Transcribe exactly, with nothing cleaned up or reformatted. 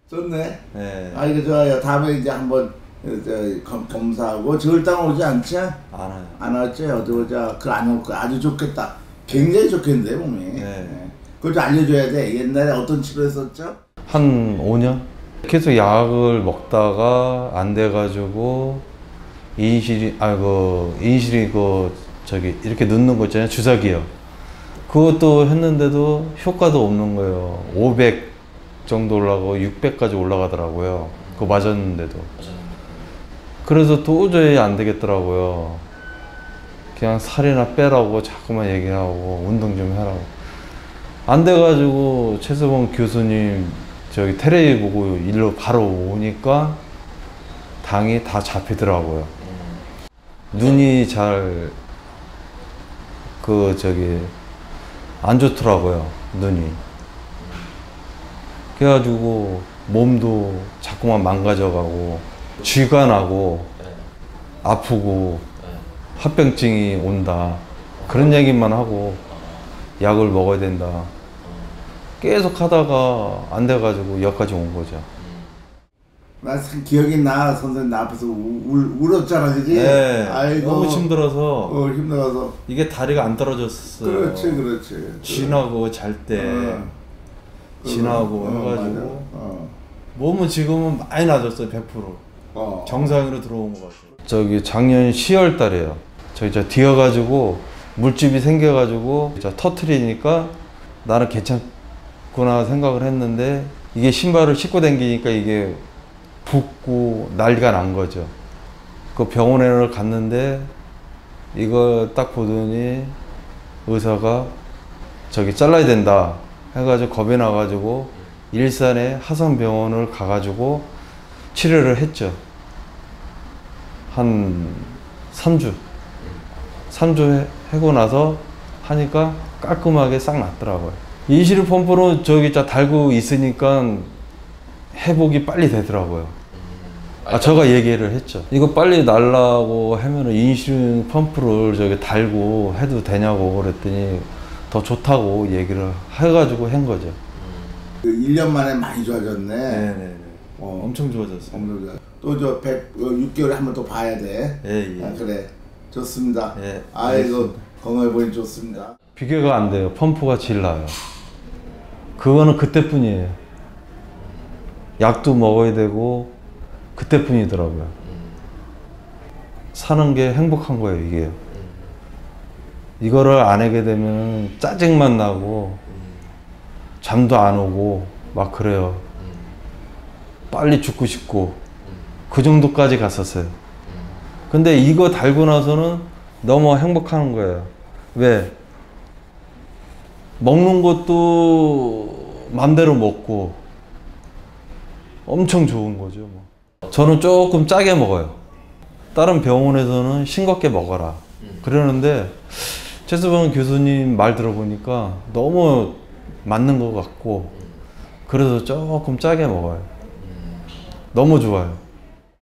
좋네. 네. 아 이거 좋아요. 다음에 이제 한번 저 검, 검사하고 저혈당 오지 않지? 안 와요. 안 왔지? 어디 보자. 그 안 올 거야. 아주 좋겠다. 굉장히 좋겠는데 몸이. 네. 네. 그걸 좀 알려줘야 돼. 옛날에 어떤 치료했었죠? 한 오 년? 계속 약을 먹다가 안 돼가지고 인슐린, 아, 그, 인슐린 그, 저기, 이렇게 넣는 거 있잖아요. 주사기요. 그것도 했는데도 효과도 없는 거예요. 오백 정도 올라가고 육백까지 올라가더라고요. 그거 맞았는데도. 그래서 도저히 안 되겠더라고요. 그냥 살이나 빼라고 자꾸만 얘기를 하고 운동 좀 해라고. 안 돼가지고 최서봉 교수님 저기 텔레비 보고 일로 바로 오니까 당이 다 잡히더라고요. 눈이 잘 그 저기 안 좋더라고요. 눈이. 그래가지고 몸도 자꾸만 망가져가고 쥐가 나고 아프고 합병증이 온다 그런 얘기만 하고 약을 먹어야 된다 계속 하다가 안 돼가지고 여기까지 온 거죠. 나 참 기억이 나. 선생님 나 앞에서 우, 울, 울었잖아, 그지? 네, 아이고. 너무 힘들어서 어, 힘들어서. 이게 다리가 안 떨어졌어요. 그렇지, 그렇지. 쥐나고 잘 때 어. 쥐나고 어, 해가지고 어. 몸은 지금은 많이 나아졌어요. 백 퍼센트 어. 정상으로 들어온 것 같아요. 저기 작년 시월 달에요. 저기 저 뒤어가지고 물집이 생겨가지고 저 터트리니까 나는 괜찮구나 생각을 했는데 이게 신발을 신고 다니니까 이게 붓고 난리가 난 거죠. 그 병원에 갔는데 이거 딱 보더니 의사가 저기 잘라야 된다 해가지고 겁이 나가지고 일산에 하성병원을 가가지고 치료를 했죠. 한 삼 주. 삼 주 하고 나서 하니까 깔끔하게 싹 났더라고요. 인슐린 펌프는 저기 자 달고 있으니까 회복이 빨리 되더라고요. 아, 제가 얘기를 했죠. 이거 빨리 날라고 하면은 인슐린 펌프를 저기 달고 해도 되냐고 그랬더니 더 좋다고 얘기를 해가지고 한 거죠. 그 일 년 만에 많이 좋아졌네. 네네네. 어. 엄청 좋아졌어요. 또저 육 개월에 한 번 또 봐야 돼. 예, 예. 아, 그래. 좋습니다. 예, 아이고, 건강해 보니 좋습니다. 비교가 안 돼요. 펌프가 제일 나아요. 그거는 그때뿐이에요. 약도 먹어야 되고 그때뿐이더라고요. 사는 게 행복한 거예요, 이게. 이거를 안 하게 되면 짜증만 나고 잠도 안 오고 막 그래요. 빨리 죽고 싶고 그 정도까지 갔었어요. 근데 이거 달고 나서는 너무 행복한 거예요. 왜? 먹는 것도 맘대로 먹고 엄청 좋은 거죠. 뭐. 저는 조금 짜게 먹어요. 다른 병원에서는 싱겁게 먹어라 그러는데 최서봉 교수님 말 들어보니까 너무 맞는 것 같고 그래서 조금 짜게 먹어요. 너무 좋아요.